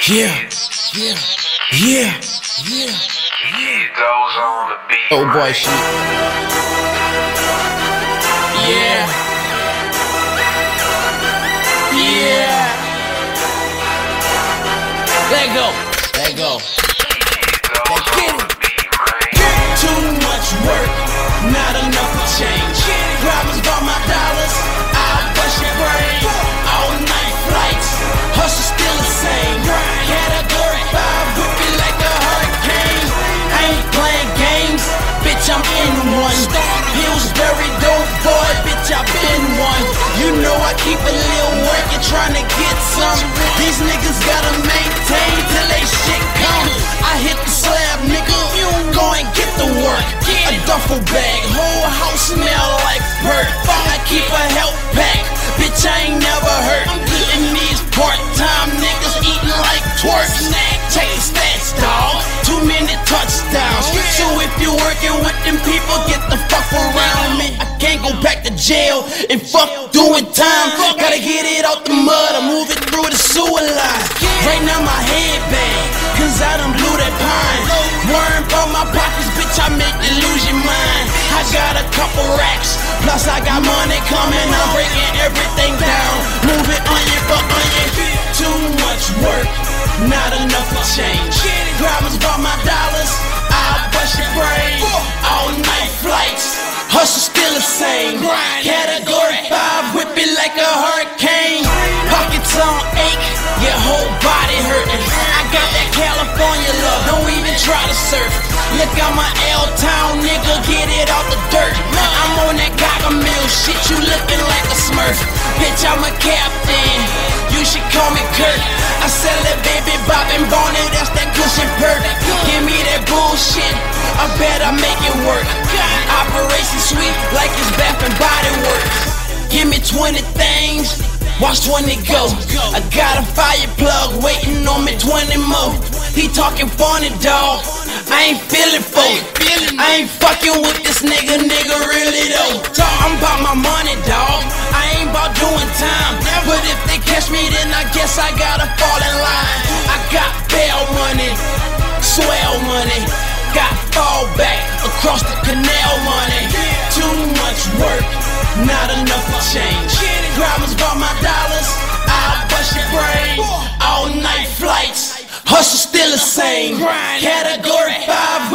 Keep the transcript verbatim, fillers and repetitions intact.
Yeah, yeah, yeah, yeah, yeah. Oh boy, shit. Yeah, yeah. Let go, let go. Let's get it. Too much work, not enough for change. Problems about my dollars, I'll bust your brain. All night flights, hustle still the same. Category five, whip it like a hurricane. I ain't playing games, bitch, I'm in one. Pillsbury dope boy, bitch, I been one. You know I keep a little work and trying to get some. These niggas gotta maintain till they shit come. I hit the slab, nigga, go and get the work. A duffel bag, whole house smell like perk. I keep a health pack, bitch, I ain't never hurt. I'm getting these part-time niggas eating like twerks. Check the stats, dawg, too many touchdowns. So if you working with them people, get the fuck around me. I can't go back to jail and fuck doing time. Gotta get it out the mud, I move it through the sewer line. Right now my head bang, cause I done blew that pine. Worrying about my pockets, bitch, I make you lose your mind. I got a couple racks, plus I got money coming. I'm breaking everything down, move it onion for onion. Too much work, not enough for change. Problems about my dollars, I'll bust your brain. All night flights, hustle still the same. Category five, whip it like a hurricane. Pockets on ache, your whole body hurting. I got that California love, don't even try to surf. Look out my L-Town, nigga, get it out the dirt. I'm on that Gargamel shit, you looking like a smurf. Bitch, I'm a captain, you should call me Kurt. I sell that baby Bob and Bonnie, that's that cushion perk. Give me that bullshit, I bet I make it work. Operation Sweet, like it's Bath and Body Works. Give me twenty things, watch twenty go. I got a fire plug waiting on me, twenty more. He talking funny, dawg, I ain't feeling for it. I ain't fucking with this nigga, nigga really though. I'm about my money, dawg, I ain't about doing time. But if they catch me, then I guess I gotta fall in line. I got bail money, swell money, got fall back across the canal money. Too much work, not enough for change. Problems about my dollars, I'll bust your brain. All night flights, hustle still the same. Category five.